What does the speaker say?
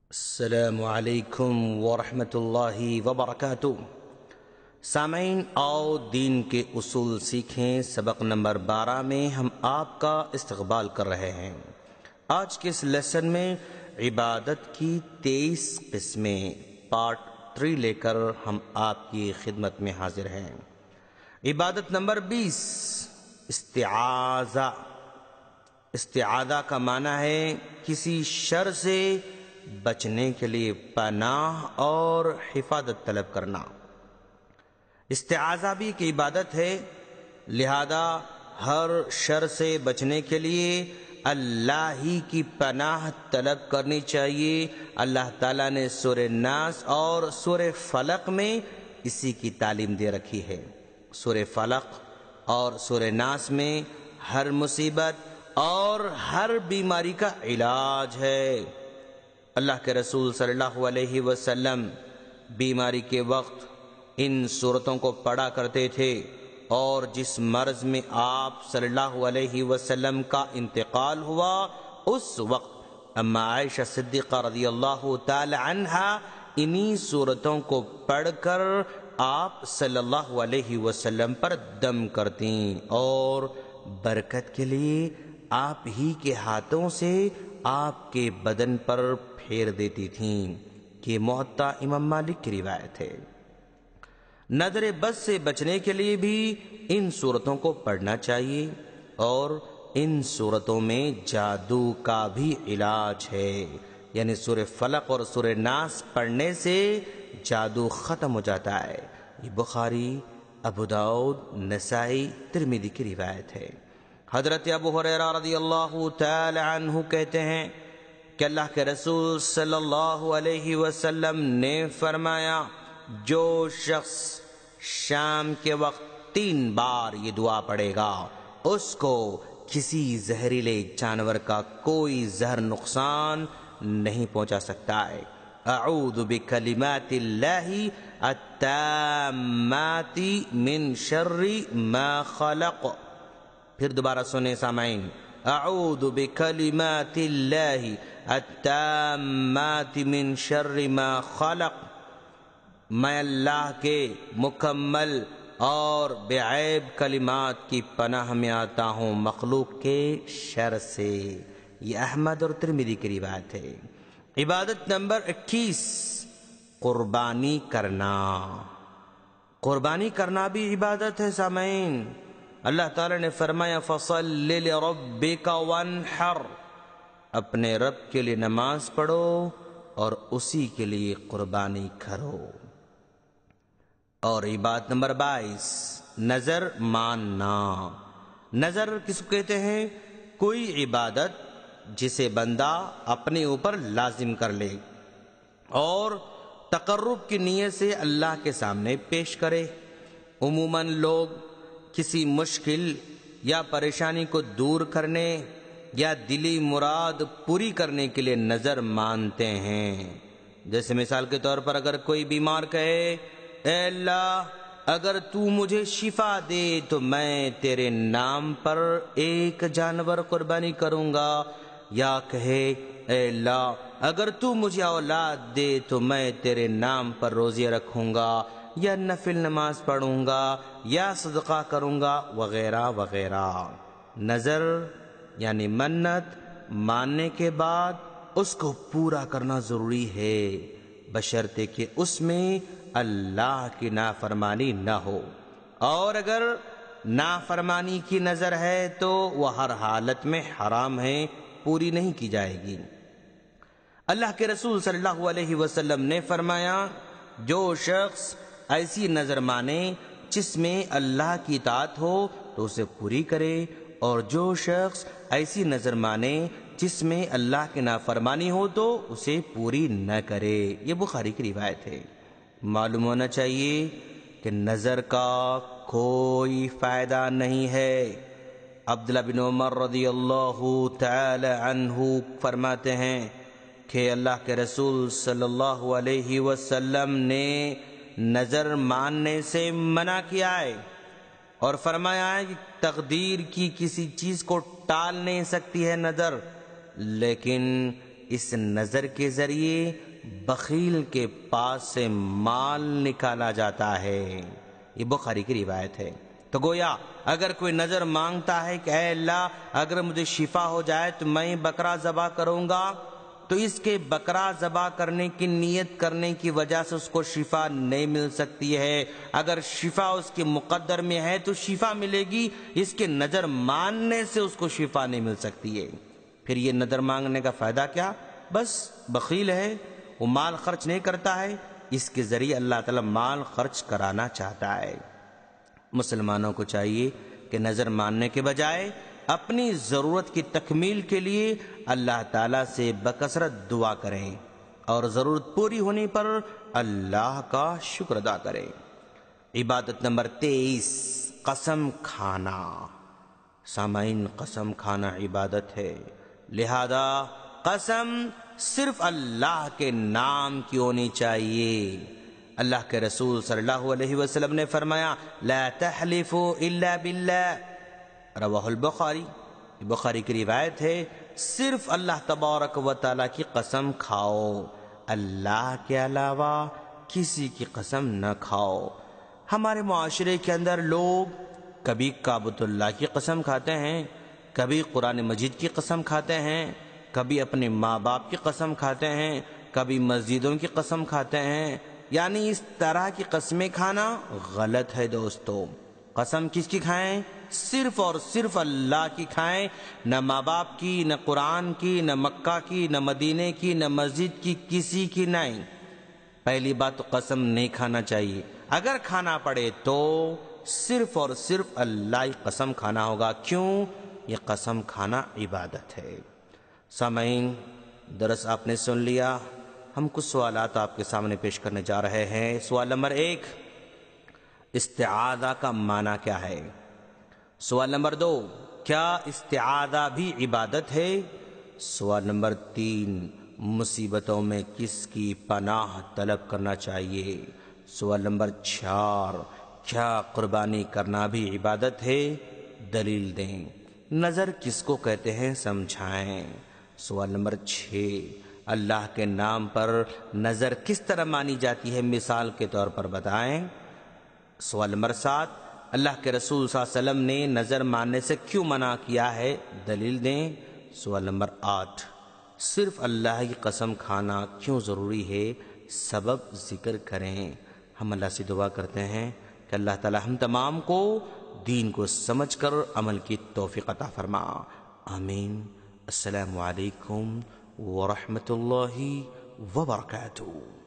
السلام علیکم ورحمۃ اللہ وبرکاتہ۔ سامعین، آؤ دین کے اصول سیکھیں۔ سبق نمبر 12 میں ہم آپ کا استقبال کر رہے ہیں۔ آج کے اس لیسن میں عبادت کی 23 قسمیں پارٹ 3 لے کر ہم آپ کی خدمت میں حاضر ہیں۔ عبادت نمبر 20، استعاذہ۔ استعاذہ کا معنی ہے کسی شر سے بچنے کے لیے پناہ اور حفاظت طلب کرنا۔ استعاذہ بھی ایک عبادت ہے، لہذا ہر شر سے بچنے کے لیے اللہ ہی کی پناہ طلب کرنی چاہیے۔ اللہ تعالیٰ نے سورہ ناس اور سورہ فلق میں اسی کی تعلیم دے رکھی ہے۔ سورہ فلق اور سورہ ناس میں ہر مصیبت اور ہر بیماری کا علاج ہے۔ اللہ کے رسول صلی اللہ علیہ وسلم بیماری کے وقت ان سورتوں کو پڑھا کرتے تھے، اور جس مرض میں آپ صلی اللہ علیہ وسلم کا انتقال ہوا اس وقت اما عائشہ صدیقہ رضی اللہ تعالی عنہا انہی سورتوں کو پڑھ کر آپ صلی اللہ علیہ وسلم پر دم کرتی اور برکت کے لیے آپ ہی کے ہاتھوں سے آپ کے بدن پر پھیر دیتی تھیں۔ یہ موطا امام مالک کی روایت ہے۔ نظر بد سے بچنے کے لیے بھی ان صورتوں کو پڑھنا چاہیے، اور ان صورتوں میں جادو کا بھی علاج ہے، یعنی سورہ فلق اور سورہ ناس پڑھنے سے جادو ختم ہو جاتا ہے۔ یہ بخاری، ابو داؤد، نسائی، ترمذی کی روایت ہے۔ حضرت ابو ہریرہ رضی اللہ تعالی عنہ کہتے ہیں کہ اللہ کے رسول صلی اللہ علیہ وسلم نے فرمایا، جو شخص شام کے وقت 3 بار یہ دعا پڑھے گا اس کو کسی زہریلے جانور کا کوئی زہر نقصان نہیں پہنچا سکتا ہے۔ اعوذ بکلمات اللہ التامات من شر ما خلق۔ پھر دوبارہ سنیں سامعین، اعوذ بکلمات اللہ التامات من شر ما خلق۔ میں اللہ کے مکمل اور بے عیب کلمات کی پناہ میں آتا ہوں مخلوق کے شر سے۔ یہ احمد اور ترمذی کی روایت ہے۔ عبادت نمبر 21، قربانی کرنا۔ قربانی کرنا بھی عبادت ہے سامعین۔ اللہ تعالی نے فرمایا، فَصَلِّ لِرَبِّكَ وَانْحَرْ۔ اپنے رب کے لیے نماز پڑھو اور اسی کے لیے قربانی کرو۔ اور عبادت نمبر 22، نظر ماننا۔ نظر کس کو کہتے ہیں؟ کوئی عبادت جسے بندہ اپنے اوپر لازم کر لے اور تقرب کی نیت سے اللہ کے سامنے پیش کرے۔ عموماً لوگ کسی مشکل یا پریشانی کو دور کرنے یا دلی مراد پوری کرنے کے لیے نظر مانتے ہیں۔ جیسے مثال کے طور پر اگر کوئی بیمار کہے، اے اللہ اگر تو مجھے شفا دے تو میں تیرے نام پر ایک جانور قربانی کروں گا، یا کہے اے اللہ اگر تو مجھے اولاد دے تو میں تیرے نام پر روزے رکھوں گا، یا نفل نماز پڑھوں گا، یا صدقہ کروں گا، وغیرہ وغیرہ۔ نظر یعنی منت ماننے کے بعد اس کو پورا کرنا ضروری ہے، بشرطے کہ اس میں اللہ کی نافرمانی نہ ہو، اور اگر نافرمانی کی نظر ہے تو وہ ہر حالت میں حرام ہے، پوری نہیں کی جائے گی۔ اللہ کے رسول صلی اللہ علیہ وسلم نے فرمایا، جو شخص ایسی نظر مانے جس میں اللہ کی اطاعت ہو تو اسے پوری کرے، اور جو شخص ایسی نظر مانے جس میں اللہ کی نافرمانی ہو تو اسے پوری نہ کرے۔ یہ بخاری کی روایت ہے۔ معلوم ہونا چاہیے کہ نظر کا کوئی فائدہ نہیں ہے۔ عبداللہ بن عمر رضی اللہ تعالی عنہ فرماتے ہیں کہ اللہ کے رسول صلی اللہ علیہ وسلم نے نظر ماننے سے منع کیا ہے، اور فرمایا ہے کہ تقدیر کی کسی چیز کو ٹال نہیں سکتی ہے نظر، لیکن اس نظر کے ذریعے بخیل کے پاس سے مال نکالا جاتا ہے۔ یہ بخاری کی روایت ہے۔ تو گویا اگر کوئی نظر مانگتا ہے کہ اے اللہ اگر مجھے شفا ہو جائے تو میں بکرا ذبح کروں گا، تو اس کے بکرا ذبح کرنے کی نیت کرنے کی وجہ سے اس کو شفا نہیں مل سکتی ہے۔ اگر شفا اس کے مقدر میں ہے تو شفا ملے گی، اس کے نظر ماننے سے اس کو شفا نہیں مل سکتی ہے۔ پھر یہ نظر مانگنے کا فائدہ کیا؟ بس بخیل ہے، وہ مال خرچ نہیں کرتا ہے، اس کے ذریعے اللہ تعالی مال خرچ کرانا چاہتا ہے۔ مسلمانوں کو چاہیے کہ نظر ماننے کے بجائے اپنی ضرورت کی تکمیل کے لیے اللہ تعالیٰ سے بکثرت دعا کریں اور ضرورت پوری ہونے پر اللہ کا شکر ادا کریں۔ عبادت نمبر 23، قسم کھانا۔ سامعین، قسم کھانا عبادت ہے، لہذا قسم صرف اللہ کے نام کی ہونی چاہیے۔ اللہ کے رسول صلی اللہ علیہ وسلم نے فرمایا لا تحلفوا الا باللہ، رواہ البخاری، بخاری کی روایت ہے، صرف اللہ تبارک و تعالیٰ کی قسم کھاؤ، اللہ کے علاوہ کسی کی قسم نہ کھاؤ۔ ہمارے معاشرے کے اندر لوگ کبھی کعبۃ اللہ کی قسم کھاتے ہیں، کبھی قرآن مجید کی قسم کھاتے ہیں، کبھی اپنے ماں باپ کی قسم کھاتے ہیں، کبھی مسجدوں کی قسم کھاتے ہیں۔ یعنی اس طرح کی قسمیں کھانا غلط ہے دوستو۔ قسم کس کی کھائیں؟ صرف اور صرف اللہ کی کھائیں، نہ ماں باپ کی، نہ قرآن کی، نہ مکہ کی، نہ مدینے کی، نہ مسجد کی، کسی کی نہیں۔ پہلی بات تو قسم نہیں کھانا چاہیے، اگر کھانا پڑے تو صرف اور صرف اللہ کی قسم کھانا ہوگا۔ کیوں؟ یہ قسم کھانا عبادت ہے۔ سامعین، درس آپ نے سن لیا، ہم کچھ سوالات آپ کے سامنے پیش کرنے جا رہے ہیں۔ سوال نمبر 1، استعاذہ کا معنی کیا ہے؟ سوال نمبر 2، کیا استعاذہ بھی عبادت ہے؟ سوال نمبر 3، مصیبتوں میں کس کی پناہ طلب کرنا چاہیے؟ سوال نمبر 4، کیا قربانی کرنا بھی عبادت ہے؟ دلیل دیں۔ نظر کس کو کہتے ہیں سمجھائیں۔ سوال نمبر 6، اللہ کے نام پر نظر کس طرح مانی جاتی ہے مثال کے طور پر بتائیں۔ سوال نمبر 7، اللہ کے رسول صلی اللہ علیہ وسلم نے نظر ماننے سے کیوں منع کیا ہے؟ دلیل دیں۔ سوال نمبر 8، صرف اللہ کی قسم کھانا کیوں ضروری ہے؟ سبب ذکر کریں۔ ہم اللہ سے دعا کرتے ہیں کہ اللہ تعالی ہم تمام کو دین کو سمجھ کر عمل کی توفیق عطا فرما، آمین۔ السلام علیکم ورحمۃ اللہ وبرکاتہ۔